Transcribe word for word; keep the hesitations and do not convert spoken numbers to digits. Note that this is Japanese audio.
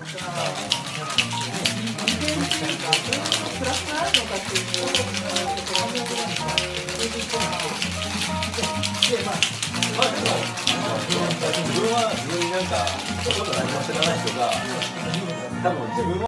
プラスがあるのかっていうところで、まあ、まあでも、自分は自分になんか、ちょっと何も知らない人が、多分自分は